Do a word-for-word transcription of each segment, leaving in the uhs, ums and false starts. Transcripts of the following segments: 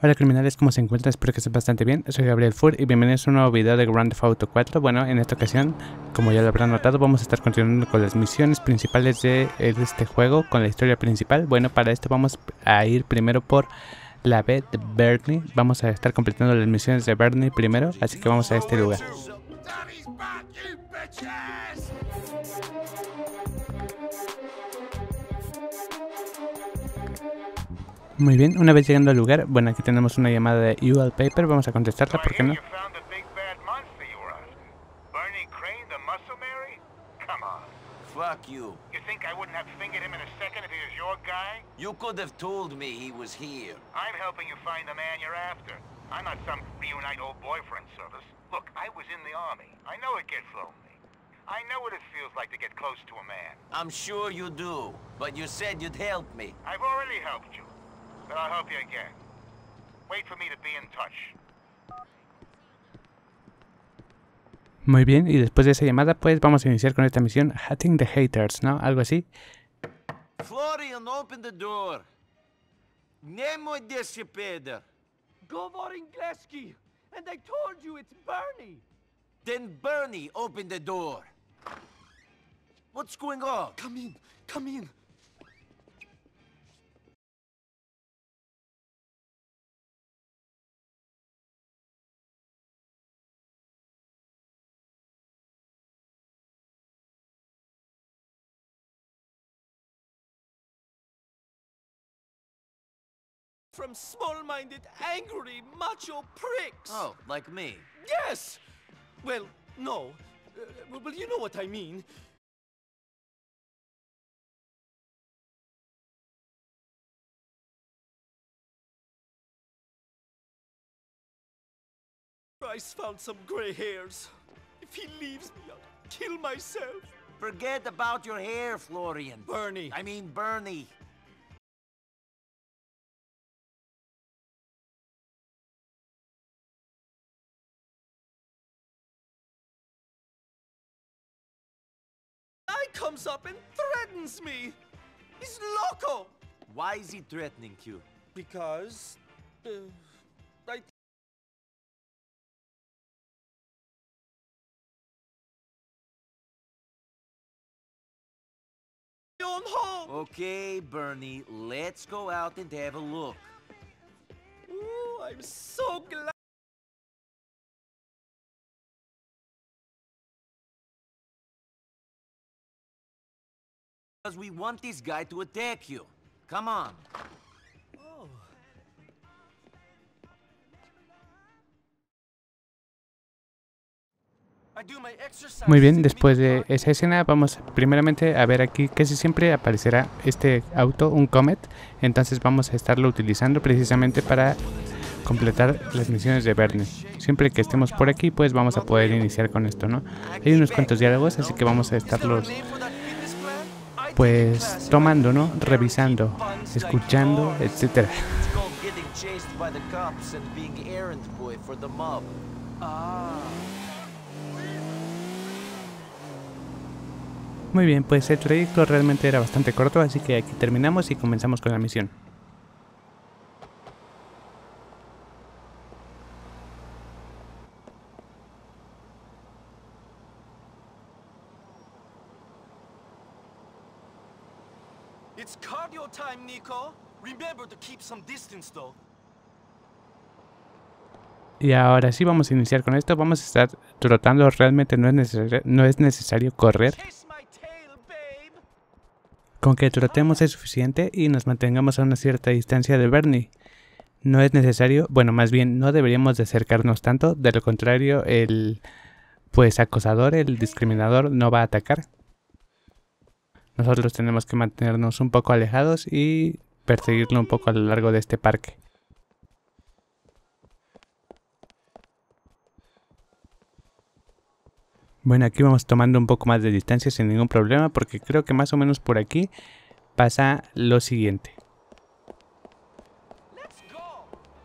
Hola criminales, ¿cómo se encuentran? Espero que estén bastante bien. Soy Gabriel Fur y bienvenidos a un nuevo video de Grand Theft Auto cuatro. Bueno, en esta ocasión, como ya lo habrán notado, vamos a estar continuando con las misiones principales de este juego, con la historia principal. Bueno, para esto vamos a ir primero por la B de Bernie. Vamos a estar completando las misiones de Bernie primero, así que vamos a este lugar. Muy bien, una vez llegando al lugar, bueno, aquí tenemos una llamada de U L Paper, vamos a contestarla, ¿por qué no? Fuck you. You think I wouldn't have fingered him in a second if he was your guy? You could have told me he was here. I'm helping you find the man you're after. I'm not some reunite old boyfriend service. Look, I was in the army. I know it gets lonely. I know what it feels like to get close to a man. I'm sure you do, but you said you'd help me. I've already helped you, but I'll help you again. Wait for me to be in touch. Muy bien, y después de esa llamada, pues vamos a iniciar con esta misión, Hunting the Haters, ¿no? Algo así. Florian, open the door. Nemo Decipeda. Govor Ingleski, and I told you it's Bernie. Then Bernie, open the door. What's going on? Come in, come in. From small-minded, angry, macho pricks. Oh, like me. Yes! Well, no. Uh, well, you know what I mean. Bryce found some gray hairs. If he leaves me, I'll kill myself. Forget about your hair, Florian. Bernie. I mean Bernie. Guy comes up and threatens me. He's loco. Why is he threatening you? Because, uh, I. On home. Okay, Bernie, let's go out and have a look. Ooh, I'm so glad. Because we want this guy to attack you. Come on. Oh. I do my exercise. Muy bien, después de esa escena vamos primeramente a ver aquí casi siempre aparecerá este auto, un Comet. Entonces vamos a estarlo utilizando precisamente para completar las misiones de Bernie. Siempre que estemos por aquí pues vamos a poder iniciar con esto, ¿no? Hay unos cuantos diálogos, así que vamos a estarlos pues tomando, ¿no? Revisando, escuchando, etcétera. Muy bien, pues el trayecto realmente era bastante corto, así que aquí terminamos y comenzamos con la misión. It's cardio time, Nico. Remember to keep some distance, though. Y ahora sí vamos a iniciar con esto, vamos a estar trotando, realmente no es necesario, no es necesario correr. Chase my tail, babe. Con que trotemos es suficiente y nos mantengamos a una cierta distancia de Bernie. No es necesario, bueno, más bien no deberíamos de acercarnos tanto, de lo contrario el pues acosador, el discriminador no va a atacar. Nosotros tenemos que mantenernos un poco alejados y perseguirlo un poco a lo largo de este parque. Bueno, aquí vamos tomando un poco más de distancia sin ningún problema porque creo que más o menos por aquí pasa lo siguiente. Let's go.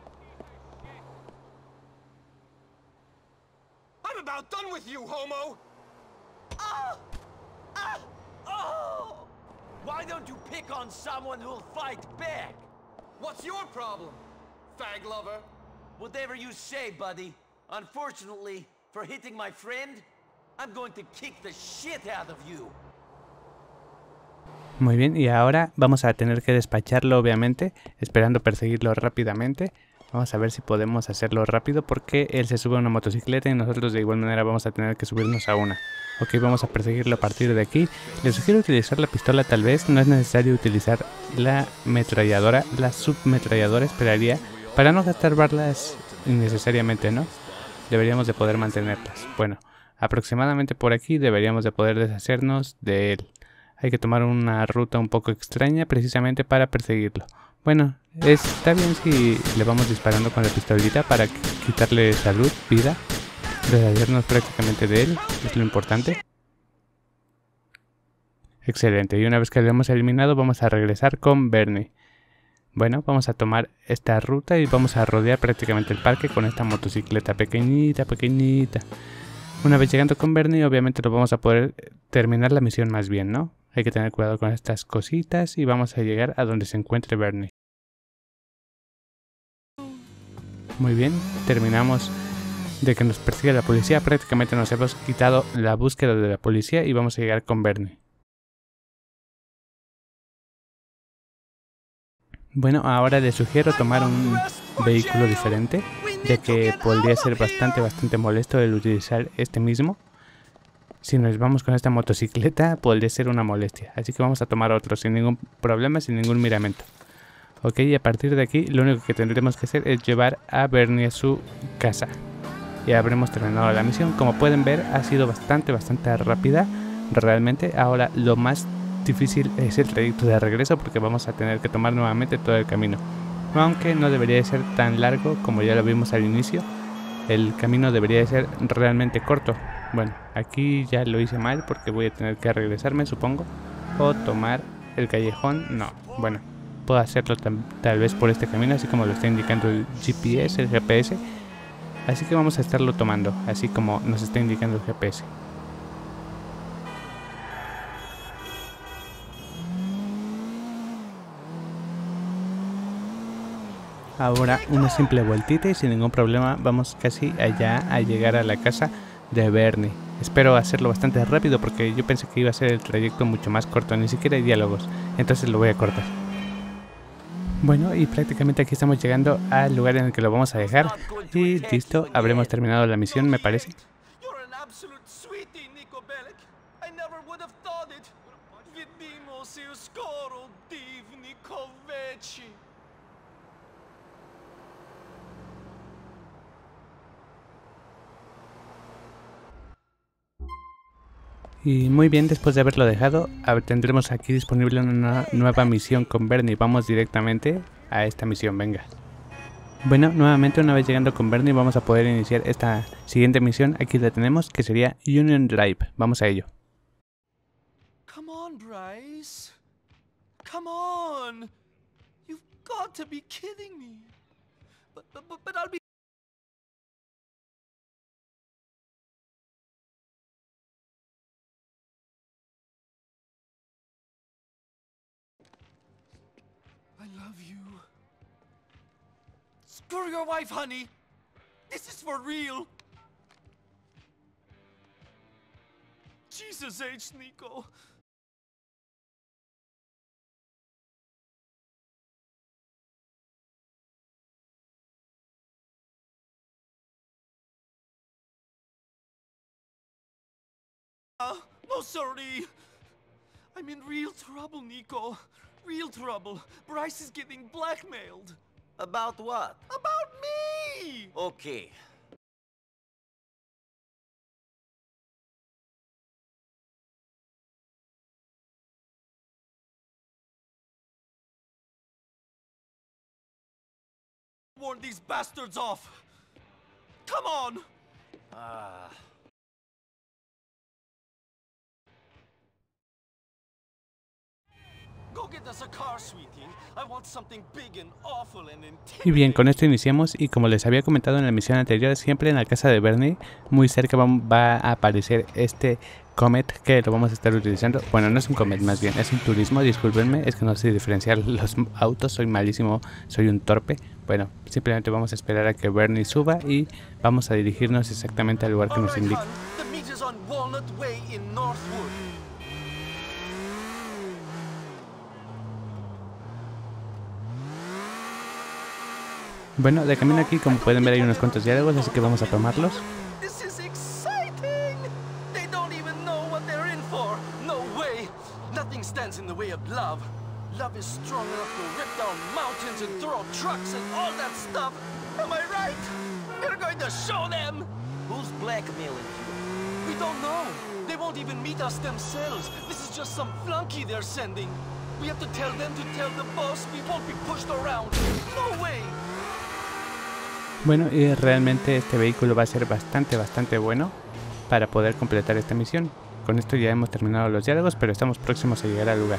I'm about done with you, homo. Ah! Ah! Oh! Why don't you pick on someone who'll fight back? What's your problem? fag lover. Whatever you say, buddy. Unfortunately, for hitting my friend, I'm going to kick the shit out of you. Muy bien, y ahora vamos a tener que despacharlo, obviamente, esperando perseguirlo rápidamente. Vamos a ver si podemos hacerlo rápido porque él se sube a una motocicleta y nosotros de igual manera vamos a tener que subirnos a una. Ok, vamos a perseguirlo a partir de aquí. Les sugiero utilizar la pistola tal vez, no es necesario utilizar la ametralladora, la submetralladora esperaría, para no gastar balas innecesariamente, ¿no? Deberíamos de poder mantenerlas. Bueno, aproximadamente por aquí deberíamos de poder deshacernos de él. Hay que tomar una ruta un poco extraña precisamente para perseguirlo. Bueno, está bien si le vamos disparando con la pistolita para quitarle salud, vida, deshacernos prácticamente de él, es lo importante. Excelente, y una vez que lo hemos eliminado vamos a regresar con Bernie. Bueno, vamos a tomar esta ruta y vamos a rodear prácticamente el parque con esta motocicleta pequeñita, pequeñita. Una vez llegando con Bernie, obviamente lo vamos a poder terminar la misión más bien, ¿no? Hay que tener cuidado con estas cositas y vamos a llegar a donde se encuentre Bernie. Muy bien, terminamos de que nos persiga la policía. Prácticamente nos hemos quitado la búsqueda de la policía y vamos a llegar con Bernie. Bueno, ahora les sugiero tomar un vehículo diferente, ya que podría ser bastante, bastante molesto el utilizar este mismo. Si nos vamos con esta motocicleta, podría ser una molestia. Así que vamos a tomar otro sin ningún problema, sin ningún miramento. Ok, y a partir de aquí, lo único que tendremos que hacer es llevar a Bernie a su casa. Ya habremos terminado la misión. Como pueden ver, ha sido bastante, bastante rápida. Realmente, ahora lo más difícil es el trayecto de regreso, porque vamos a tener que tomar nuevamente todo el camino. Aunque no debería de ser tan largo como ya lo vimos al inicio. El camino debería de ser realmente corto. Bueno, aquí ya lo hice mal porque voy a tener que regresarme, supongo. O tomar el callejón. No, bueno, puedo hacerlo tal vez por este camino, así como lo está indicando el G P S, el G P S. Así que vamos a estarlo tomando, así como nos está indicando el G P S. Ahora una simple vueltita y sin ningún problema vamos casi allá a llegar a la casa de Bernie. Espero hacerlo bastante rápido porque yo pensé que iba a ser el trayecto mucho más corto, ni siquiera hay diálogos, entonces lo voy a cortar. Bueno, y prácticamente aquí estamos llegando al lugar en el que lo vamos a dejar y listo, habremos terminado la misión, me parece. Y muy bien, después de haberlo dejado, tendremos aquí disponible una nueva misión con Bernie. Vamos directamente a esta misión, venga. Bueno, nuevamente una vez llegando con Bernie vamos a poder iniciar esta siguiente misión. Aquí la tenemos, que sería Union Drive. Vamos a ello. Come on, Bryce. Come on. You've got to be kidding me. But, but, but I'll be... I love you. Screw your wife, honey. This is for real. Jesus H, Nico. Uh, no, sorry. I'm in real trouble, Nico. Real trouble. Bryce is getting blackmailed. About what? About me! Okay. Warn these bastards off. Come on! Ah. Go get us a car, sweetie. I want something big and awful and Y bien, con esto iniciamos y como les había comentado en la misión anterior, siempre en la casa de Bernie, muy cerca va, va a aparecer este Comet que lo vamos a estar utilizando. Bueno, no es un Comet, más bien es un turismo, discúlpenme, es que no sé diferenciar los autos, soy malísimo, soy un torpe. Bueno, simplemente vamos a esperar a que Bernie suba y vamos a dirigirnos exactamente al lugar que nos indica. Bueno, de camino aquí, como pueden ver, hay unos cuantos diálogos, así que vamos a tomarlos. Love is strong enough to rip down mountains and throw trucks and all that stuff. Am I right? We're going to show them. Who's blackmailing you? We don't know. They won't even meet us themselves. This is just some flunky they're sending. We have to tell them to tell the boss we won't be pushed around. No way. Bueno, y realmente este vehículo va a ser bastante, bastante bueno para poder completar esta misión. Con esto ya hemos terminado los diálogos, pero estamos próximos a llegar al lugar.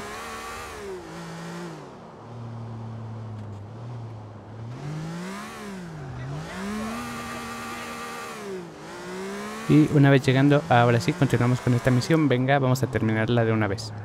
Y una vez llegando, ahora sí, continuamos con esta misión. Venga, vamos a terminarla de una vez.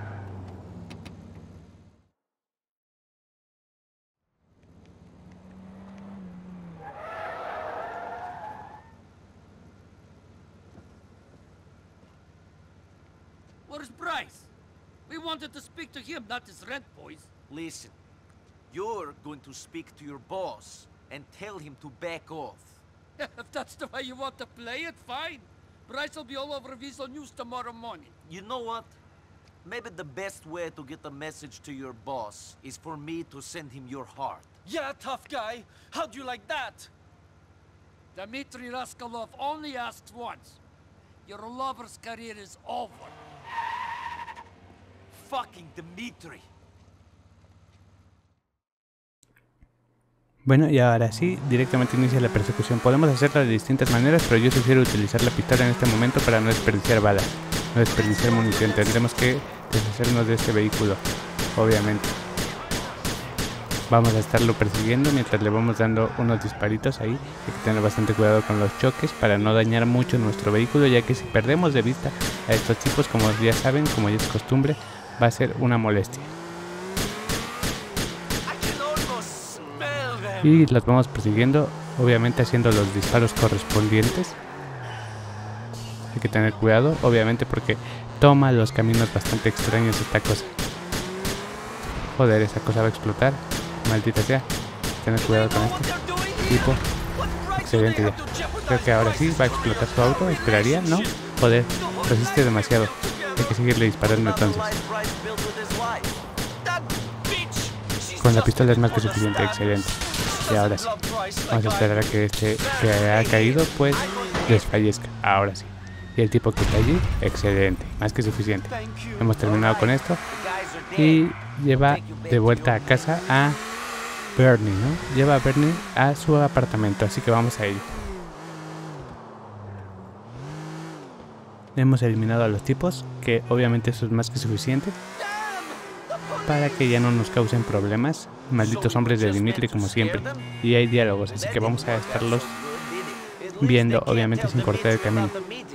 Where's Bryce? We wanted to speak to him, not his rent boys. Listen, you're going to speak to your boss and tell him to back off. If that's the way you want to play it, fine. Bryce will be all over Visual News tomorrow morning. You know what? Maybe the best way to get a message to your boss is for me to send him your heart. Yeah, tough guy. How'd you like that? Dmitri Rascalov only asks once. Your lover's career is over. Fucking Dmitri. Bueno, y ahora sí, directamente inicia la persecución. Podemos hacerlo de distintas maneras, pero yo sugiero utilizar la pistola en este momento para no desperdiciar balas, no desperdiciar munición. Tendremos que deshacernos de este vehículo, obviamente. Vamos a estarlo persiguiendo mientras le vamos dando unos disparitos ahí. Hay que tener bastante cuidado con los choques para no dañar mucho nuestro vehículo, ya que si perdemos de vista a estos tipos, como ya saben, como ya es costumbre, va a ser una molestia. Y los vamos persiguiendo, obviamente haciendo los disparos correspondientes. Hay que tener cuidado, obviamente, porque toma los caminos bastante extraños esta cosa. Joder, esa cosa va a explotar. Maldita sea. Tener cuidado con este tipo. Excelente ya. Creo que ahora sí va a explotar su auto, esperaría, ¿no? Joder, resiste demasiado. Hay que seguirle disparando entonces. Con la pistola es más que suficiente, excelente. Y ahora sí, vamos a esperar a que este que ha caído pues desfallezca, ahora sí. Y el tipo que está allí, excelente, más que suficiente. Hemos terminado con esto y lleva de vuelta a casa a Bernie, ¿no? Lleva a Bernie a su apartamento, así que vamos a ello. Hemos eliminado a los tipos, que obviamente eso es más que suficiente para que ya no nos causen problemas. Malditos hombres de Dmitri como siempre. Y hay diálogos, así que vamos a estarlos viendo, obviamente sin cortar el camino.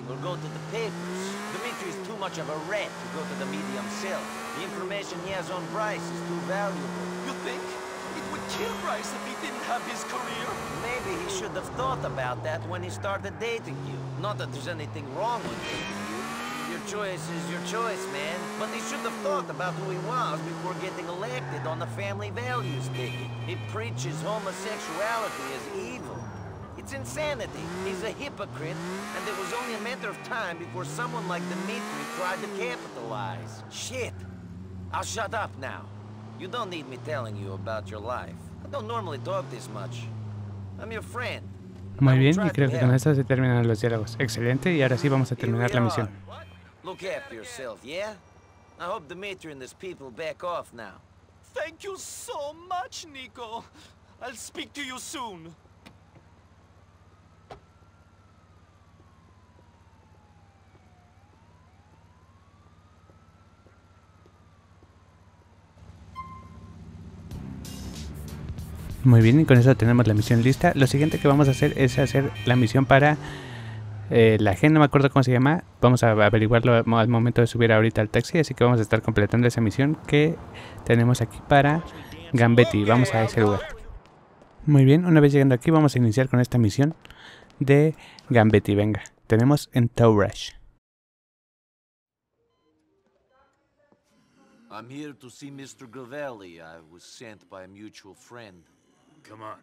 Your choice is your choice, man. But he should have thought about who he was before getting elected on the family values ticket. He preaches homosexuality as evil. It's insanity. He's a hypocrite, and it was only a matter of time before someone like Dmitri tried to capitalize. Shit. I'll shut up now. You don't need me telling you about your life. I don't normally talk this much. I'm your friend. Muy bien, y creo que con esto se terminan los diálogos. Excelente, y ahora sí vamos a terminar la misión. Look after yourself, yeah? I hope Dmitri and his people back off now. Thank you so much, Nico. I'll speak to you soon. Muy bien, y con eso tenemos la misión lista. Lo siguiente que vamos a hacer es hacer la misión para eh, la gente, no me acuerdo cómo se llama. Vamos a averiguarlo al momento de subir ahorita al taxi, así que vamos a estar completando esa misión que tenemos aquí para Gambetti. Vamos a ese lugar. Muy bien, una vez llegando aquí vamos a iniciar con esta misión de Gambetti. Venga, tenemos en Tourash. I'm here to see Mister Gavelli. I was sent by a mutual friend. Come on.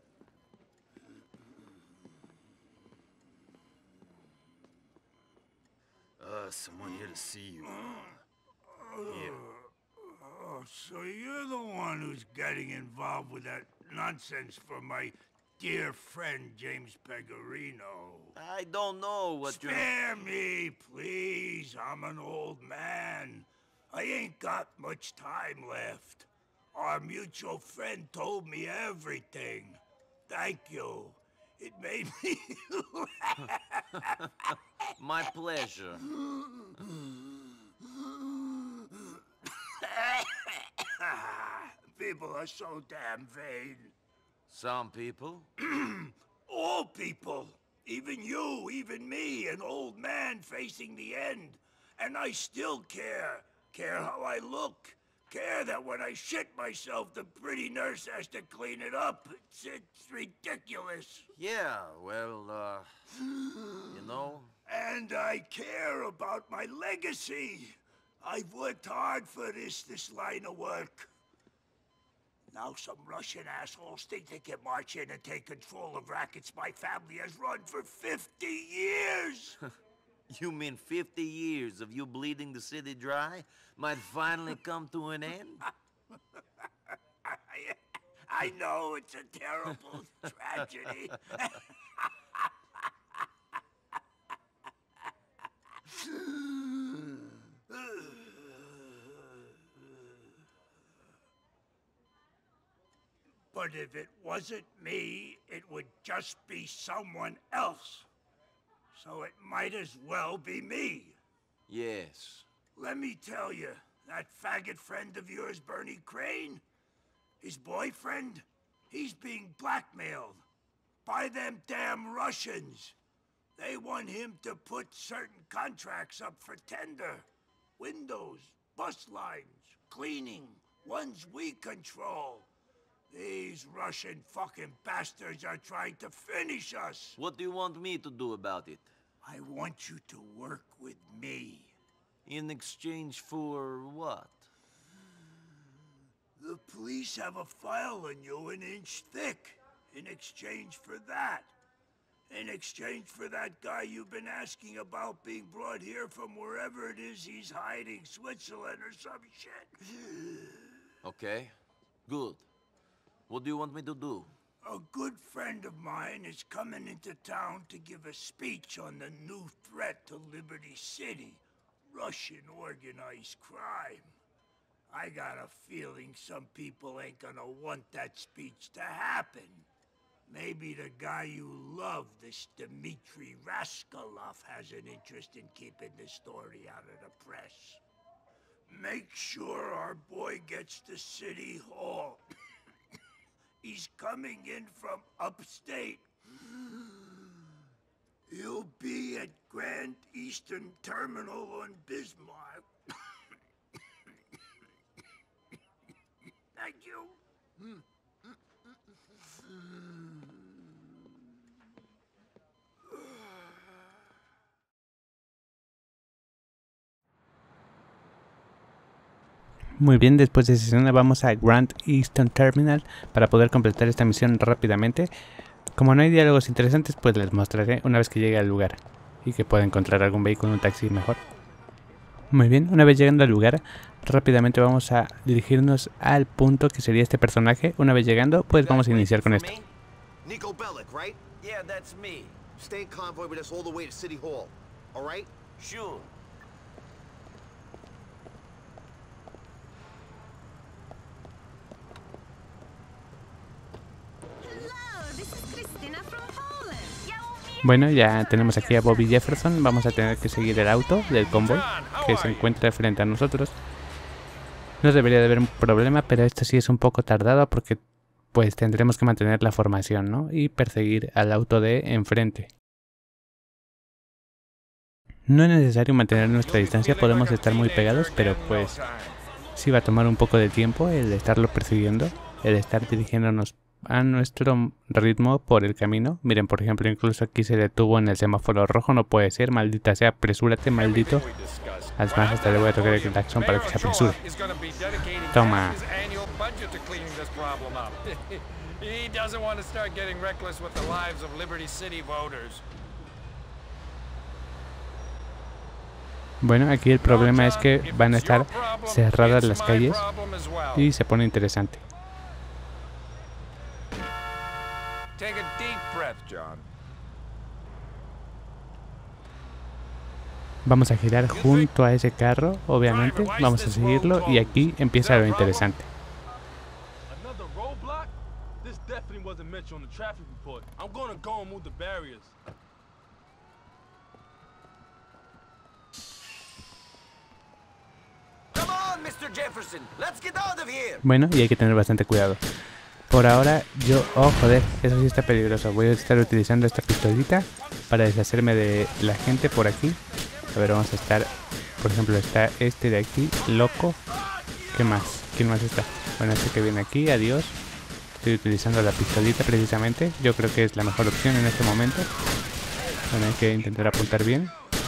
Uh, someone here to see you. Here. Oh, so you're the one who's getting involved with that nonsense for my dear friend James Pegorino. I don't know what you're... Spare me, please. I'm an old man. I ain't got much time left. Our mutual friend told me everything. Thank you. It made me laugh. My pleasure. People are so damn vain. Some people. All people. Even you, even me, an old man facing the end. And I still care. Care how I look. Care that when I shit myself, the pretty nurse has to clean it up. It's, it's ridiculous. Yeah, well, uh, you know... And I care about my legacy. I've worked hard for this, this line of work. Now some Russian assholes think they can march in and take control of rackets my family has run for fifty years. You mean fifty years of you bleeding the city dry might finally come to an end? I, I know it's a terrible tragedy. But if it wasn't me, it would just be someone else. So it might as well be me. Yes. Let me tell you, that faggot friend of yours, Bernie Crane, his boyfriend, he's being blackmailed by them damn Russians. They want him to put certain contracts up for tender. Windows, bus lines, cleaning, ones we control. These Russian fucking bastards are trying to finish us. What do you want me to do about it? I want you to work with me. In exchange for what? The police have a file on you an inch thick. In exchange for that. In exchange for that guy you've been asking about being brought here from wherever it is he's hiding, Switzerland or some shit. Okay, good. What do you want me to do? A good friend of mine is coming into town to give a speech on the new threat to Liberty City. Russian organized crime. I got a feeling some people ain't gonna want that speech to happen. Maybe the guy you love, this Dmitri Rascalov, has an interest in keeping the story out of the press. Make sure our boy gets to City Hall. He's coming in from upstate. He'll be at Grand Eastern Terminal on Bismarck. Thank you. Muy bien, después de esa escena vamos a Grand Eastern Terminal para poder completar esta misión rápidamente. Como no hay diálogos interesantes, pues les mostraré una vez que llegue al lugar y que pueda encontrar algún vehículo, un taxi mejor. Muy bien, una vez llegando al lugar, rápidamente vamos a dirigirnos al punto que sería este personaje. Una vez llegando, pues vamos a iniciar con esto. Nico Bellic, right? Yeah, that's me. Stay in convoy with us all the way to City Hall. All right? Sure. Bueno, ya tenemos aquí a Bobby Jefferson. Vamos a tener que seguir el auto del convoy que se encuentra frente a nosotros. No debería de haber un problema, pero esto sí es un poco tardado porque pues tendremos que mantener la formación, ¿no? Y perseguir al auto de enfrente. No es necesario mantener nuestra distancia, podemos estar muy pegados, pero pues sí va a tomar un poco de tiempo el estarlo persiguiendo, el estar dirigiéndonos a nuestro ritmo por el camino. Miren, por ejemplo, incluso aquí se detuvo en el semáforo rojo, no puede ser, maldita sea, apresúrate, maldito. Además, hasta le voy a tocar el claxon para que se apresure. Toma. Bueno, aquí el problema es que van a estar cerradas las calles y se pone interesante. Vamos a girar junto a ese carro, obviamente, vamos a seguirlo y aquí empieza lo interesante. Bueno, y hay que tener bastante cuidado. Por ahora yo... Oh, joder, eso sí está peligroso. Voy a estar utilizando esta pistolita para deshacerme de la gente por aquí. A ver, vamos a estar... Por ejemplo, está este de aquí, loco. ¿Qué más? ¿Quién más está? Bueno, este que viene aquí, adiós. Estoy utilizando la pistolita precisamente. Yo creo que es la mejor opción en este momento. Bueno, hay que intentar apuntar bien.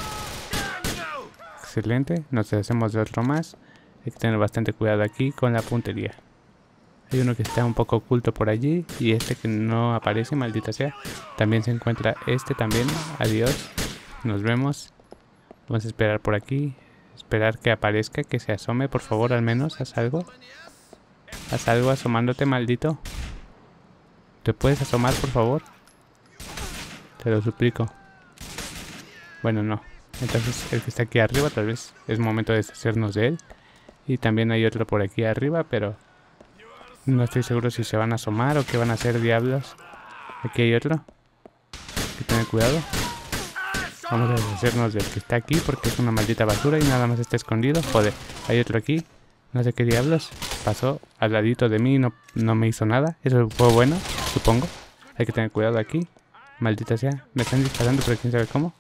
Excelente, nos deshacemos de otro más. Hay que tener bastante cuidado aquí con la puntería. Hay uno que está un poco oculto por allí y este que no aparece, maldita sea. También se encuentra este también. Adiós, nos vemos. Vamos a esperar por aquí. Esperar que aparezca, que se asome, por favor, al menos. Haz algo. Haz algo asomándote, maldito. ¿Te puedes asomar, por favor? Te lo suplico. Bueno, no. Entonces el que está aquí arriba tal vez es momento de deshacernos de él. Y también hay otro por aquí arriba, pero no estoy seguro si se van a asomar o qué van a hacer, diablos. Aquí hay otro. Hay que tener cuidado. Vamos a deshacernos del que está aquí porque es una maldita basura y nada más está escondido. Joder, hay otro aquí. No sé qué diablos. Pasó al ladito de mí y no, no me hizo nada. Eso fue bueno, supongo. Hay que tener cuidado aquí. Maldita sea. Me están disparando, pero quién sabe cómo.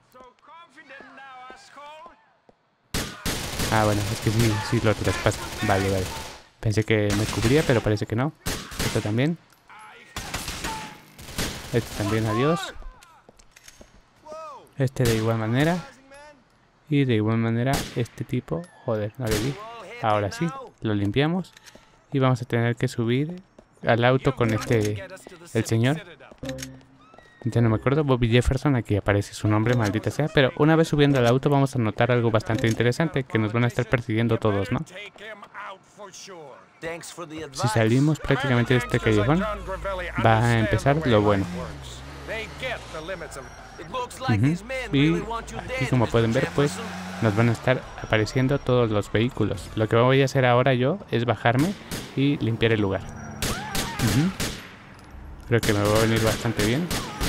Ah, bueno, es que sí, sí lo traspasa. Vale, vale. Pensé que me cubría, pero parece que no. Esto también. Este también, adiós. Este de igual manera. Y de igual manera, este tipo... Joder, no le di. Ahora sí, lo limpiamos. Y vamos a tener que subir al auto con este... El señor. Ya no me acuerdo, Bobby Jefferson, aquí aparece su nombre, maldita sea. Pero una vez subiendo al auto vamos a notar algo bastante interesante, que nos van a estar persiguiendo todos, ¿no? Si salimos prácticamente de este callejón, va a empezar lo bueno. Uh-huh. Y aquí, como pueden ver, pues nos van a estar apareciendo todos los vehículos. Lo que voy a hacer ahora yo es bajarme y limpiar el lugar. Uh-huh. Creo que me va a venir bastante bien.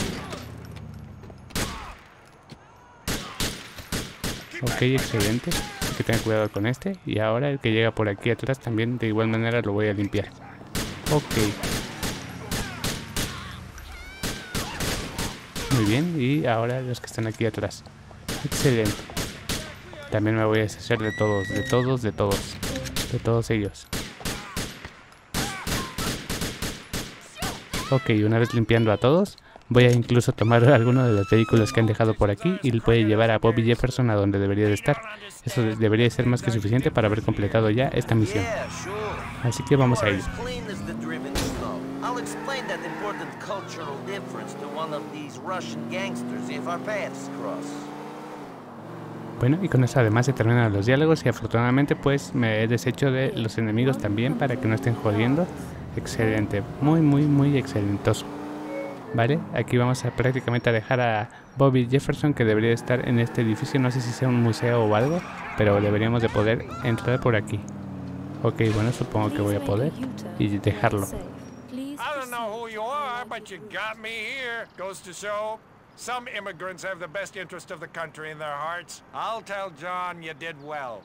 Ok, excelente. Hay que tener cuidado con este. Y ahora el que llega por aquí atrás también de igual manera lo voy a limpiar. Ok. Muy bien. Y ahora los que están aquí atrás. Excelente. También me voy a deshacer de todos, de todos, de todos. De todos ellos. Ok, una vez limpiando a todos, voy a incluso tomar alguno de los vehículos que han dejado por aquí y voy a llevar a Bobby Jefferson a donde debería de estar. Eso debería ser más que suficiente para haber completado ya esta misión. Así que vamos a ir. Bueno, y con eso además se terminan los diálogos y afortunadamente pues me he deshecho de los enemigos también para que no estén jodiendo. Excelente, muy muy muy excelentoso. Vale, aquí vamos a prácticamente a dejar a Bobby Jefferson, que debería estar en este edificio. No sé si sea un museo o algo, pero deberíamos de poder entrar por aquí. Ok, bueno, supongo que voy a poder y dejarlo. Some immigrants have the best interest of the country in their hearts. I'll tell John you did well.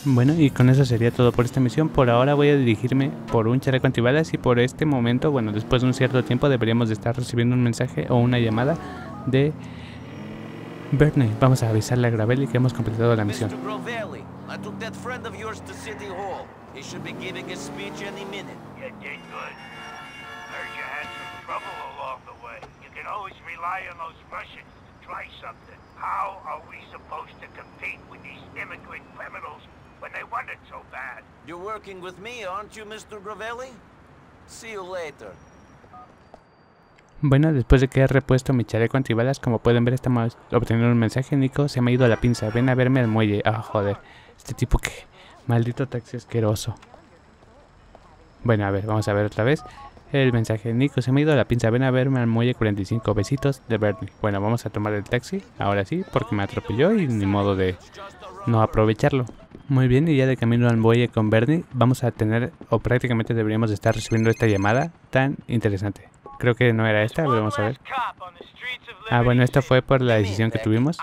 Bueno, y con eso sería todo por esta misión. Por ahora voy a dirigirme por un chaleco antibalas y por este momento, bueno, después de un cierto tiempo deberíamos de estar recibiendo un mensaje o una llamada de Bernie. Vamos a avisarle a Gravelli que hemos completado la misión. mister Gravelli, I took that friend of yours to City Hall. He should be giving a speech any minute. You did good. Heard you had some trouble along the way. You can always rely on those Russians to try something. How are we supposed to compete with these immigrant criminals when they want it so bad? You're working with me, aren't you, mister Gravelli? See you later. Bueno, después de que he repuesto mi chaleco antibalas, como pueden ver estamos obteniendo un mensaje. Nico, se me ha ido la pinza, ven a verme al muelle. Ah, joder, este tipo que... Maldito taxi asqueroso. Bueno, a ver, vamos a ver otra vez el mensaje. Nico, se me ha ido la pinza, ven a verme al muelle cuarenta y cinco, besitos de Bernie. Bueno, vamos a tomar el taxi, ahora sí, porque me atropelló y ni modo de no aprovecharlo. Muy bien, y ya de camino al muelle con Bernie, vamos a tener, o prácticamente deberíamos de estar recibiendo esta llamada tan interesante. Creo que no era esta, pero vamos a ver. Ah, bueno, esta fue por la decisión que tuvimos.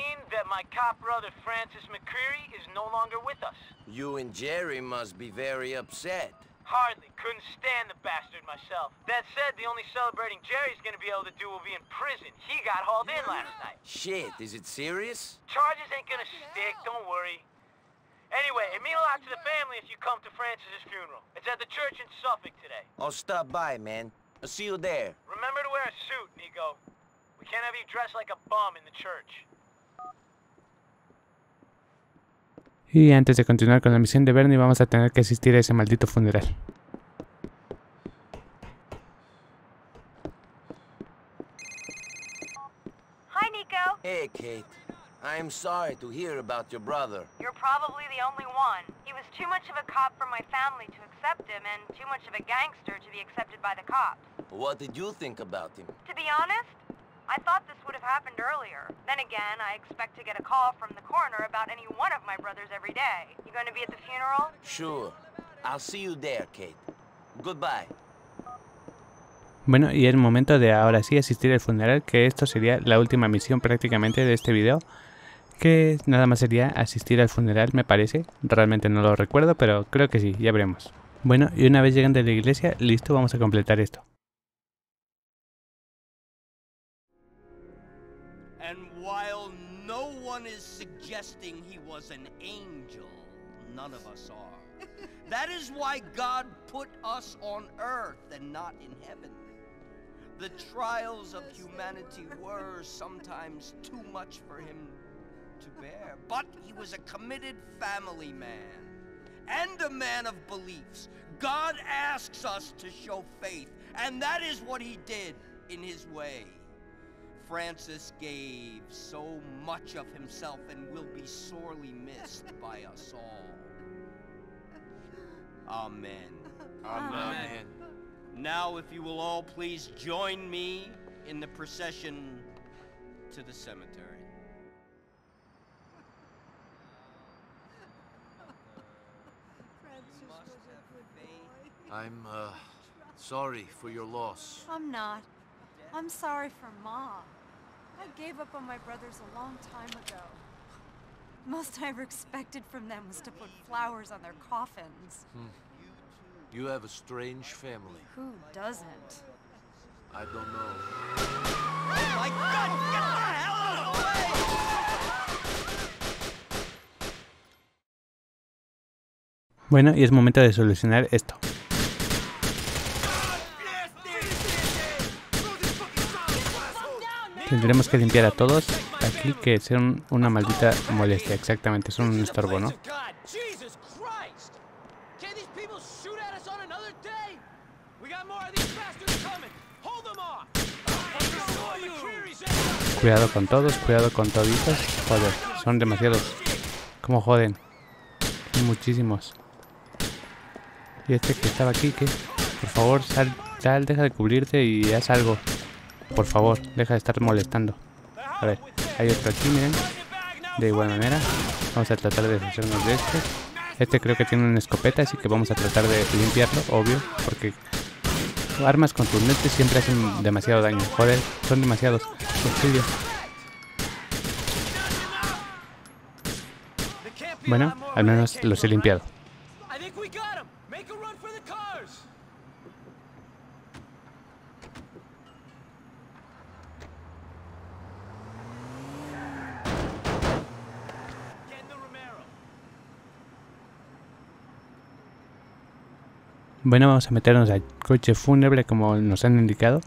You and Jerry must be very upset. Hardly. Couldn't stand the bastard myself. That said, the only celebrating Jerry's gonna be able to do will be in prison. He got hauled in last night. Shit, is it serious? Charges ain't gonna stick, don't worry. Anyway, it means a lot to the family if you come to Francis's funeral. It's at the church in Suffolk today. I'll stop by, man. I'll see you there. Remember to wear a suit, Nico. We can't have you dressed like a bum in the church. Y antes de continuar con la misión de Bernie, vamos a tener que asistir a ese maldito funeral. Hi, Nico. Hey, Kate. I'm sorry to hear about your brother. You're probably the only one. He was too much of a cop for my family to accept him, and too much of a gangster to be accepted by the cops. What did you think about him? To be honest, I thought this would have happened earlier. Then again, I expect to get a call from the coroner about any one of my brothers every day. You going to be at the funeral? Sure. I'll see you there, Kate. Goodbye. Bueno, y es momento de ahora sí asistir al funeral, que esto sería la última misión prácticamente de este video. Que nada más sería asistir al funeral, me parece. Realmente no lo recuerdo, pero creo que sí, ya veremos. Bueno, y una vez llegan de la iglesia, listo, vamos a completar esto. And while no one is suggesting he was an angel, none of us are. That is why God put us on earth and not in heaven. The trials of humanity were sometimes too much for him to bear, but he was a committed family man and a man of beliefs. God asks us to show faith, and that is what he did in his way. Francis gave so much of himself and will be sorely missed by us all. Amen. Amen. Amen. Now, if you will all please join me in the procession to the cemetery. I'm, uh, sorry for your loss. I'm not. I'm sorry for Mom. I gave up on my brothers a long time ago. Most I ever expected from them was to put flowers on their coffins. Hmm. You have a strange family. Who doesn't? I don't know. Oh my God! Get the hell out of the way! Bueno, y es momento de solucionar esto. Tendremos que limpiar a todos aquí, que son una maldita molestia, exactamente, son un estorbo, ¿no? Cuidado con todos, cuidado con toditos. Joder, son demasiados. ¿Cómo joden? Son muchísimos. Y este que estaba aquí, ¿qué? Por favor, sal, sal, deja de cubrirte y haz algo. Por favor, deja de estar molestando. A ver, hay otro aquí, miren. De igual manera, vamos a tratar de deshacernos de este. Este creo que tiene una escopeta, así que vamos a tratar de limpiarlo, obvio. Porque armas contundentes siempre hacen demasiado daño. Joder, son demasiados. Auxilio. Bueno, al menos los he limpiado. Bueno, vamos a meternos al coche fúnebre como nos han indicado.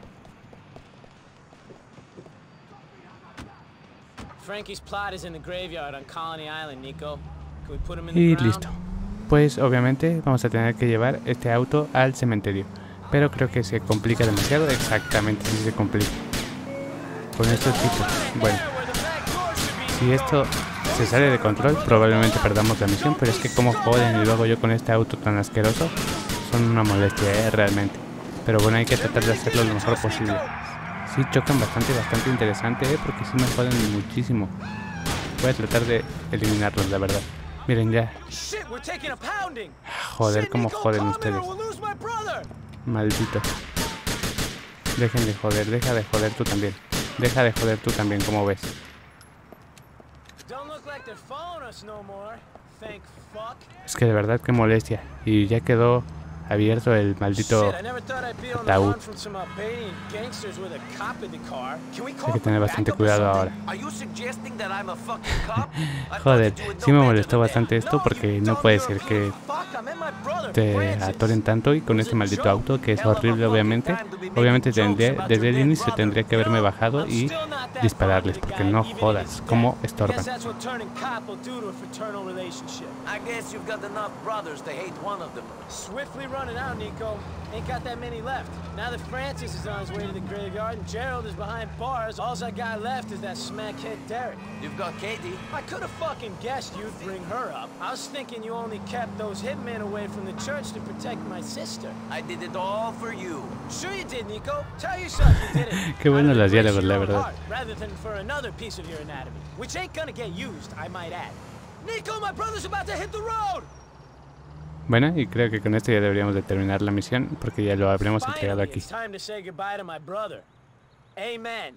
Y listo. Pues obviamente vamos a tener que llevar este auto al cementerio. Pero creo que se complica demasiado. Exactamente, sí se complica. Con estos tipos. Bueno. Si esto se sale de control, probablemente perdamos la misión. Pero es que como joden y luego yo con este auto tan asqueroso. Son una molestia, ¿eh? Realmente. Pero bueno, hay que tratar de hacerlo lo mejor posible. Sí, chocan bastante, bastante interesante, ¿eh? Porque sí me joden muchísimo. Voy a tratar de eliminarlos, la verdad. Miren ya. Joder, cómo joden ustedes. Maldito. Dejen de joder, deja de joder tú también. Deja de joder tú también, como ves. Es que de verdad que molestia. Y ya quedó abierto el maldito ataúd. Hay que tener bastante cuidado ahora. Joder, sí me molestó bastante esto porque no puede ser que te atoren tanto y con este maldito auto que es horrible obviamente. Obviamente tendría, desde el inicio tendría que haberme bajado y dispararles porque no jodas, cómo estorban. Running out, Nico. Ain't got that many left. Now that Francis is on his way to the graveyard and Gerald is behind bars, all I got left is that smackhead Derek. You've got Katie. I could have fucking guessed you'd bring her up. I was thinking you only kept those hitmen away from the church to protect my sister. I did it all for you. Sure you did, Nico. Tell yourself you did it. Qué bueno los diálogos, la verdad. Rather than for another piece of your anatomy, which ain't gonna get used, I might add. Nico, my brother's about to hit the road. Bueno, y creo que con esto ya deberíamos de terminar la misión, porque ya lo habremos entregado aquí. Amen.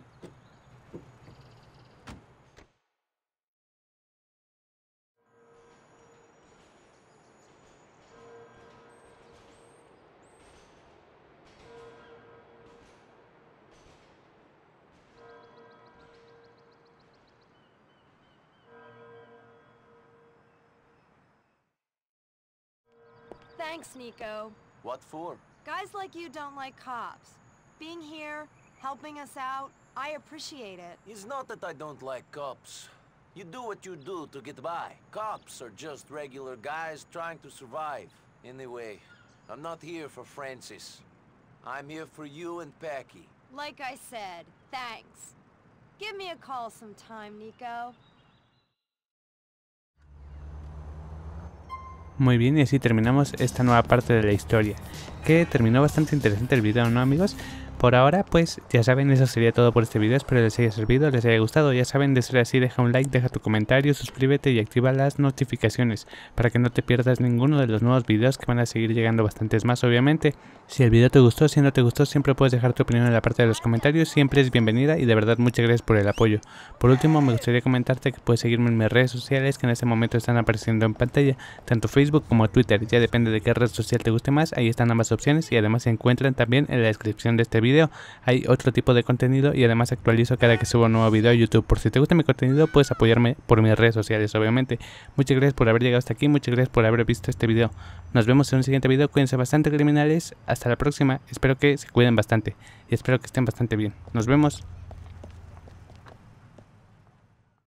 Thanks, Nico. What for? Guys like you don't like cops. Being here, helping us out, I appreciate it. It's not that I don't like cops. You do what you do to get by. Cops are just regular guys trying to survive. Anyway, I'm not here for Francis. I'm here for you and Packy. Like I said, thanks. Give me a call sometime, Nico. Muy bien, y así terminamos esta nueva parte de la historia, que terminó bastante interesante el video, ¿no, amigos? Por ahora, pues ya saben, eso sería todo por este video. Espero les haya servido, les haya gustado. Ya saben, de ser así, deja un like, deja tu comentario, suscríbete y activa las notificaciones para que no te pierdas ninguno de los nuevos videos, que van a seguir llegando bastantes más, obviamente. Si el video te gustó, si no te gustó, siempre puedes dejar tu opinión en la parte de los comentarios. Siempre es bienvenida y de verdad muchas gracias por el apoyo. Por último, me gustaría comentarte que puedes seguirme en mis redes sociales, que en este momento están apareciendo en pantalla, tanto Facebook como Twitter. Ya depende de qué red social te guste más, ahí están ambas opciones y además se encuentran también en la descripción de este video. Hay otro tipo de contenido y además actualizo cada que subo un nuevo video a YouTube. Por si te gusta mi contenido, puedes apoyarme por mis redes sociales, obviamente. Muchas gracias por haber llegado hasta aquí, muchas gracias por haber visto este video. Nos vemos en un siguiente video. Cuídense bastante, criminales. Hasta la próxima. Espero que se cuiden bastante y espero que estén bastante bien. Nos vemos.